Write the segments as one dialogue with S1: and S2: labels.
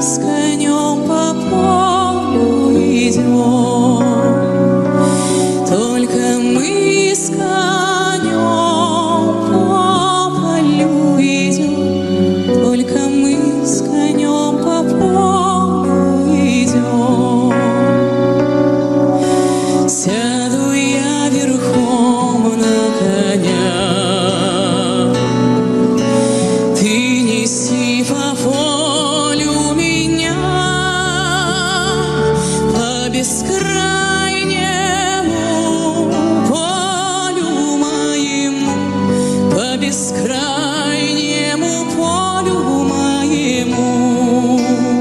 S1: с конем по полю идем, только мы с конем по полю идем, только мы с конем по полю идем. Сяду я верхом на коня, ты неси по полю меня, по бескрайнему полю моему, по бескрайнему полю моему,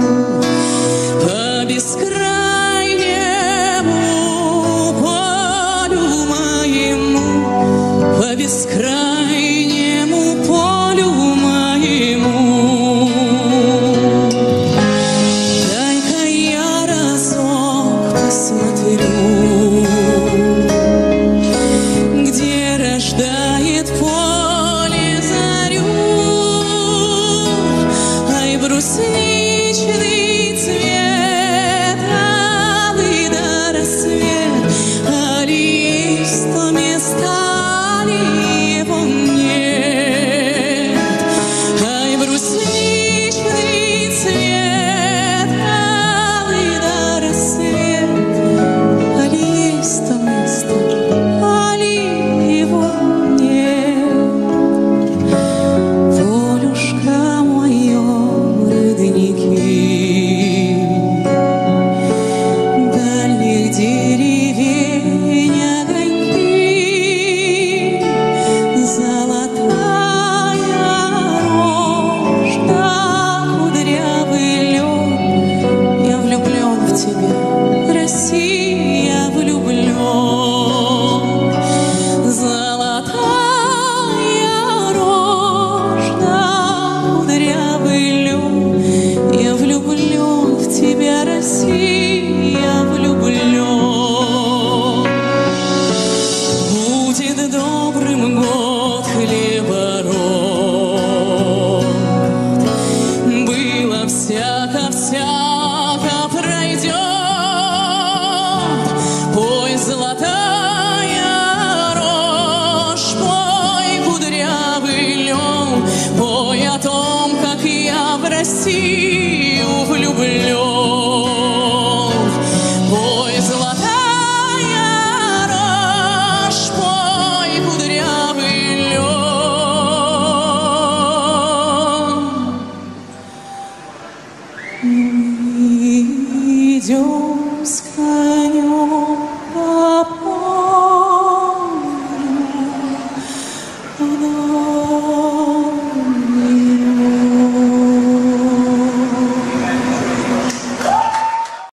S1: по бескрайнему полю моему, по бескрайнему полю моему. Дай-ка я разок посмотрю, где рождает поле зарю. Ай, брусничный цвет, алый до рассвет, али есть то место, али его нет. Ай, брусничный цвет, алый до рассвет, али есть то место, али его нет. Полюшка моё в роднике дальних деревень огоньки, золотая рожь да кудрявый лед. Я влюблен в тебя, Россия, я влюблен. Золотая рожь да кудрявый лед. Я влюблен в тебя, Россия, я влюблен. Будет добрым год хлебород, было всяко пройдет. Пой, золотая рожь, пой, кудрявый лен, пой о том, как я в Россию влюблен. Пой, золотая рожь, пой, кудрявый лен. Мы идем с